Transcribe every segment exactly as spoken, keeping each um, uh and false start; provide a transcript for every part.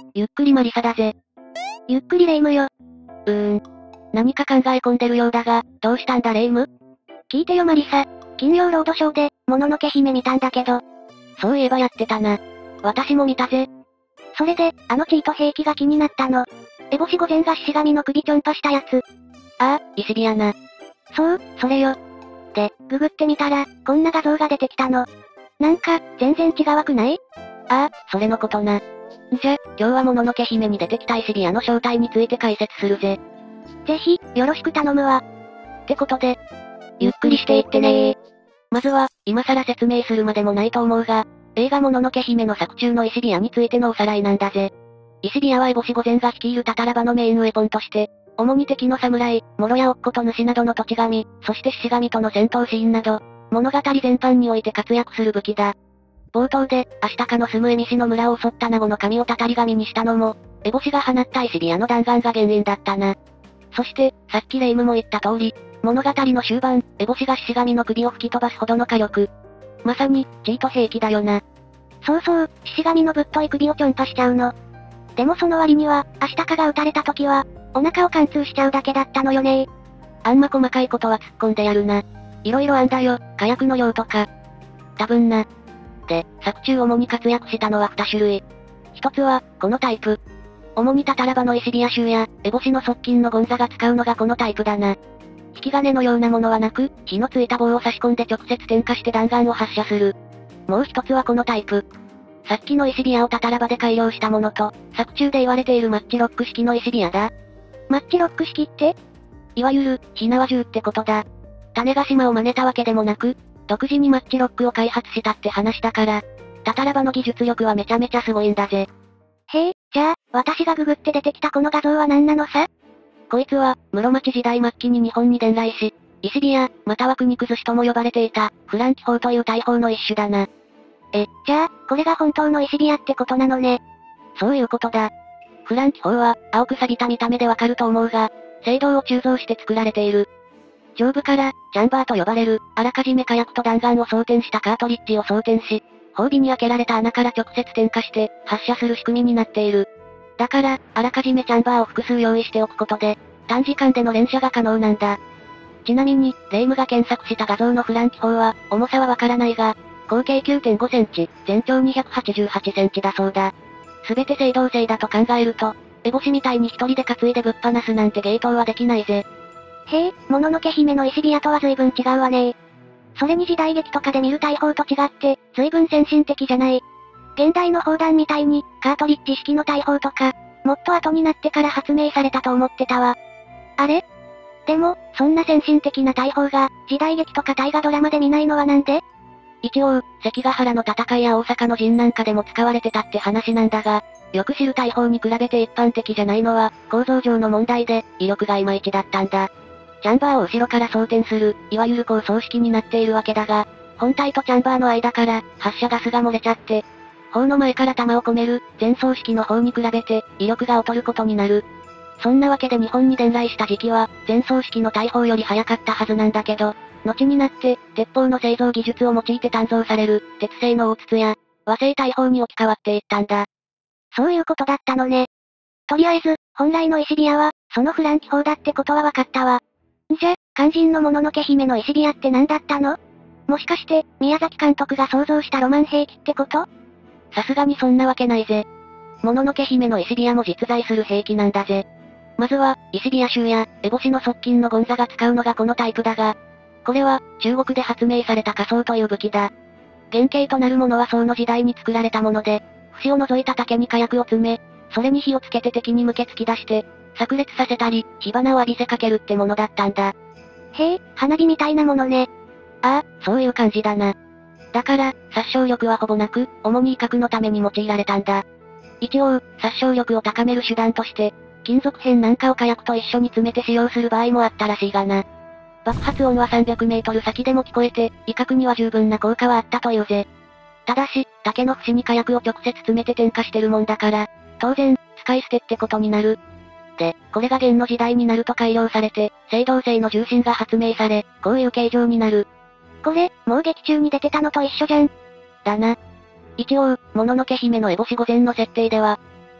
ゆっくりマリサだぜ。 ゆっくりレ夢ムよ。 うーん。何か考え込んでるようだが、どうしたんだレ夢ム？ 聞いてよマリサ。金曜ロードショーで、もののけ姫見たんだけど。 そういえばやってたな。私も見たぜ。 それで、あのチート兵器が気になったの。エボシ御前が獅子神の首ちょんぱしたやつ。 ああ、石火やな。 そう、それよ。で、ググってみたら、こんな画像が出てきたの。なんか、全然違わくない？ ああ、それのことな。んじゃ、今日はもののけ姫に出てきた石火矢の正体について解説するぜ。 ぜひ、よろしく頼むわ。 ってことで、ゆっくりしていってねー。まずは、今更説明するまでもないと思うが、映画もののけ姫の作中の石火矢についてのおさらいなんだぜ。石火矢はエボシ御前が率いるタタラバのメインウェポンとして、主に敵の侍、諸やおっこと主などの土地神、そして獅子神との戦闘シーンなど、物語全般において活躍する武器だ。冒頭で、アシタカの住むエミシの村を襲ったナゴの神をたたり神にしたのも、エボシが放った石火矢の弾丸が原因だったな。そして、さっきレイムも言った通り、物語の終盤、エボシが獅子神の首を吹き飛ばすほどの火力。まさに、チート兵器だよな。 そうそう、獅子神のぶっとい首をちょんぱしちゃうの。でもその割には、アシタカが撃たれた時は、お腹を貫通しちゃうだけだったのよね。 あんま細かいことは突っ込んでやるな。色々あんだよ、火薬の量とか。多分な。で、作中主に活躍したのはに種類。一つは、このタイプ。主にタタラバの石火矢衆や、エボシの側近のゴンザが使うのがこのタイプだな。引き金のようなものはなく、火のついた棒を差し込んで直接点火して弾丸を発射する。もう一つはこのタイプ。さっきの石火矢をタタラバで改良したものと、作中で言われているマッチロック式の石火矢だ。 マッチロック式って？ いわゆる、火縄銃ってことだ。種ヶ島を真似たわけでもなく、独自にマッチロックを開発したって話だから、タタラバの技術力はめちゃめちゃすごいんだぜ。 へえ、じゃあ、私がググって出てきたこの画像は何なのさ？ こいつは、室町時代末期に日本に伝来し、石火矢、または国崩しとも呼ばれていた、フランキ砲という大砲の一種だな。 え、じゃあ、これが本当の石火矢ってことなのね。 そういうことだ。フランキ砲は、青く錆びた見た目でわかると思うが、青銅を鋳造して作られている。上部から、チャンバーと呼ばれる、あらかじめ火薬と弾丸を装填したカートリッジを装填し、砲尾に開けられた穴から直接点火して、発射する仕組みになっている。だから、あらかじめチャンバーを複数用意しておくことで、短時間での連射が可能なんだ。ちなみに、レイムが検索した画像のフランキ砲は、重さはわからないが、口径 きゅうてんごセンチ、全長にひゃくはちじゅうはちセンチだそうだ。すべて青銅製だと考えると、エボシみたいに一人で担いでぶっ放すなんて芸当はできないぜ。 へえ、もののけ姫の石火矢とは随分違うわね。それに時代劇とかで見る大砲と違って、随分先進的じゃない。現代の砲弾みたいに、カートリッジ式の大砲とか、もっと後になってから発明されたと思ってたわ。あれ？でも、そんな先進的な大砲が、時代劇とか大河ドラマで見ないのはなんで？ 一応、関ヶ原の戦いや大阪の陣なんかでも使われてたって話なんだが、よく知る大砲に比べて一般的じゃないのは、構造上の問題で、威力がいまいちだったんだ。チャンバーを後ろから装填する、いわゆる高装式になっているわけだが、本体とチャンバーの間から、発射ガスが漏れちゃって、砲の前から弾を込める、前装式の砲に比べて、威力が劣ることになる。そんなわけで日本に伝来した時期は、前装式の大砲より早かったはずなんだけど、後になって、鉄砲の製造技術を用いて鍛造される、鉄製の大筒や、和製大砲に置き換わっていったんだ。 そういうことだったのね。とりあえず、本来の石火矢は、そのフランキ砲だってことは分かったわ。んじゃ、肝心のもののけ姫の石火矢って何だったの？もしかして、宮崎監督が想像したロマン兵器ってこと？ さすがにそんなわけないぜ。もののけ姫の石火矢も実在する兵器なんだぜ。まずは、石火矢衆や、エボシの側近のゴンザが使うのがこのタイプだが、これは、中国で発明された仮想という武器だ。原型となるものは宋の時代に作られたもので、節を除いた竹に火薬を詰め、それに火をつけて敵に向け突き出して、炸裂させたり、火花を浴びせかけるってものだったんだ。 へえ、花火みたいなものね。 ああ、そういう感じだな。だから、殺傷力はほぼなく、主に威嚇のために用いられたんだ。一応、殺傷力を高める手段として、金属片なんかを火薬と一緒に詰めて使用する場合もあったらしいがな。爆発音はさんびゃくメートル先でも聞こえて、威嚇には十分な効果はあったというぜ。ただし、竹の節に火薬を直接詰めて点火してるもんだから、当然、使い捨てってことになる。で、これが元の時代になると改良されて、青銅製の重心が発明され、こういう形状になる。 これ、もう劇中に出てたのと一緒じゃん。 だな。一応、もののけ姫のエボシ御前の設定では、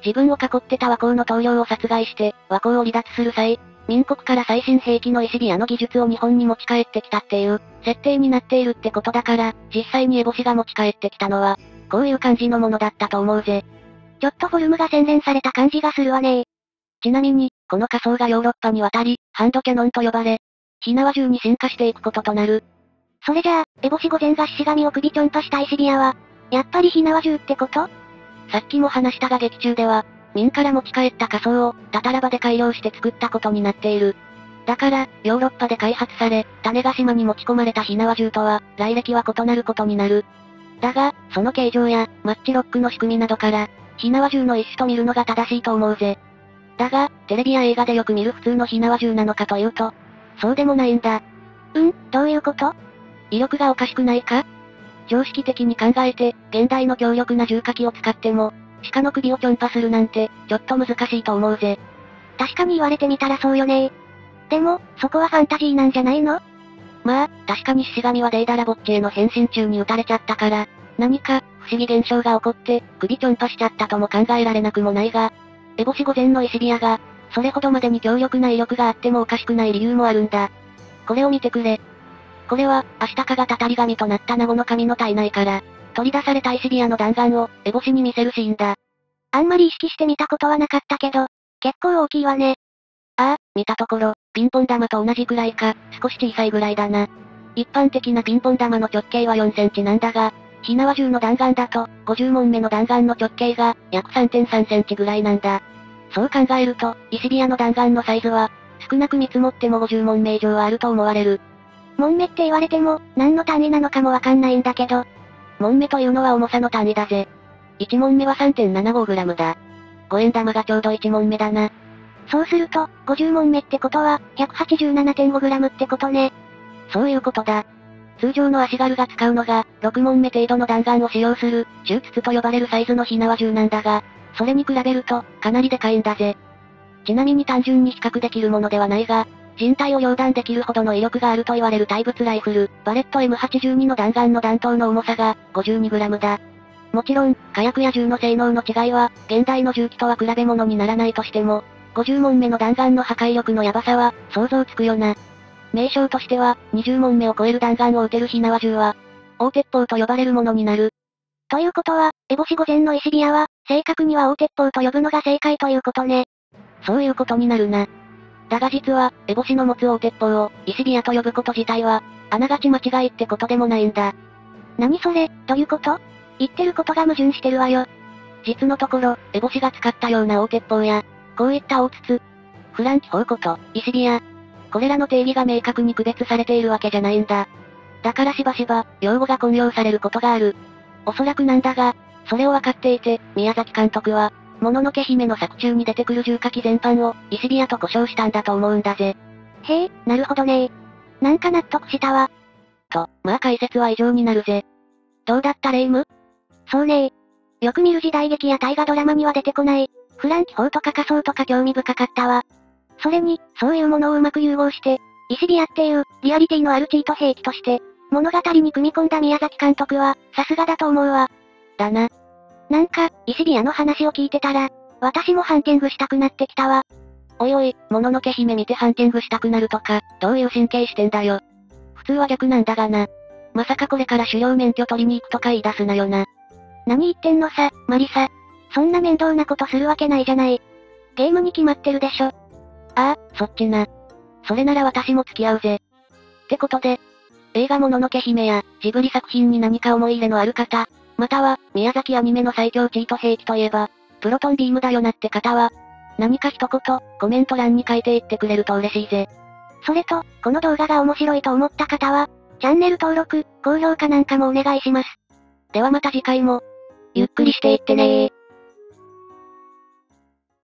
自分を囲ってた倭寇の棟梁を殺害して、倭寇を離脱する際、民国から最新兵器の石火矢の技術を日本に持ち帰ってきたっていう、設定になっているってことだから、実際に烏帽子が持ち帰ってきたのは、こういう感じのものだったと思うぜ。 ちょっとフォルムが洗練された感じがするわね。 ちなみに、この仮想がヨーロッパに渡り、ハンドキャノンと呼ばれ、火縄銃に進化していくこととなる。 それじゃあ、烏帽子御前が獅子神を首ちょんぱした石火矢は、やっぱり火縄銃ってこと？ さっきも話したが劇中では、民から持ち帰った仮想を、タタラバで改良して作ったことになっている。だから、ヨーロッパで開発され、種子島に持ち込まれた火縄銃とは、来歴は異なることになる。だが、その形状や、マッチロックの仕組みなどから、火縄銃の一種と見るのが正しいと思うぜ。だが、テレビや映画でよく見る普通の火縄銃なのかというと、そうでもないんだ。 うん、どういうこと？ 威力がおかしくないか？常識的に考えて、現代の強力な重火器を使っても、鹿の首をちょんぱするなんて、ちょっと難しいと思うぜ。 確かに言われてみたらそうよね。でも、そこはファンタジーなんじゃないの？ まあ、確かに獅子神はデイダラボッチへの変身中に撃たれちゃったから、何か、不思議現象が起こって、首ちょんぱしちゃったとも考えられなくもないが、烏帽子御前の石火矢が、それほどまでに強力な威力があってもおかしくない理由もあるんだ。これを見てくれ。これは、アシタカがたたり神となった名護の神の体内から、取り出された石火矢の弾丸を、烏帽子に見せるシーンだ。 あんまり意識してみたことはなかったけど、結構大きいわね。 ああ、見たところ、ピンポン玉と同じくらいか、少し小さいぐらいだな。一般的なピンポン玉の直径はよんセンチなんだが、火縄銃の弾丸だと、ごじゅう門目の弾丸の直径が、約 さんてんさんセンチぐらいなんだ。そう考えると、石火矢の弾丸のサイズは、少なく見積もってもごじゅう門目以上はあると思われる。 門目って言われても、何の単位なのかもわかんないんだけど。 門目というのは重さの単位だぜ。いち門目は さんてんななごグラムだ。ごえん玉がちょうどいち門目だな。 そうすると、ごじゅう門目ってことは、ひゃくはちじゅうななてんごグラムってことね。 そういうことだ。通常の足軽が使うのが、ろく門目程度の弾丸を使用する、中筒と呼ばれるサイズの火縄銃なんだが、それに比べると、かなりでかいんだぜ。ちなみに単純に比較できるものではないが、人体を溶断できるほどの威力があると言われる対物ライフル、バレット エムはちじゅうに の弾丸の弾頭の重さが、ごじゅうにグラムだ。もちろん、火薬や銃の性能の違いは、現代の銃器とは比べ物にならないとしても、ごじゅう門目の弾丸の破壊力のヤバさは、想像つくよな。名称としては、にじゅう門目を超える弾丸を撃てる火縄銃は、大鉄砲と呼ばれるものになる。 ということは、烏帽子御前の石火矢は、正確には大鉄砲と呼ぶのが正解ということね。 そういうことになるな。だが実は、烏帽子の持つ大鉄砲を、石火矢と呼ぶこと自体は、あながち間違いってことでもないんだ。 何それ、どういうこと？言ってることが矛盾してるわよ。 実のところ、烏帽子が使ったような大鉄砲や、こういった大筒、フランキ砲こと、石火矢。これらの定義が明確に区別されているわけじゃないんだ。だからしばしば、用語が混用されることがある。おそらくなんだが、それを分かっていて、宮崎監督は、もののけ姫の作中に出てくる重火器全般を、石火矢と呼称したんだと思うんだぜ。 へえ、なるほどね。なんか納得したわ。 と、まあ解説は以上になるぜ。どうだったレイム？ そうね。よく見る時代劇や大河ドラマには出てこない、フランキ砲とか仮想とか興味深かったわ。それに、そういうものをうまく融合して、石火矢っていう、リアリティのあるチート兵器として、物語に組み込んだ宮崎監督は、さすがだと思うわ。 だな。 なんか、石火矢の話を聞いてたら、私もハンティングしたくなってきたわ。 おいおい、もののけ姫見てハンティングしたくなるとか、どういう神経してんだよ。普通は逆なんだがな。まさかこれから狩猟免許取りに行くとか言い出すなよな。 何言ってんのさ、マリサ。そんな面倒なことするわけないじゃない。ゲームに決まってるでしょ。 ああ、そっちな。それなら私も付き合うぜ。ってことで、映画もののけ姫や、ジブリ作品に何か思い入れのある方、または、宮崎アニメの最強チート兵器といえば、プロトンビームだよなって方は、何か一言、コメント欄に書いていってくれると嬉しいぜ。 それと、この動画が面白いと思った方は、チャンネル登録、高評価なんかもお願いします。 ではまた次回も、ゆっくりしていってねー。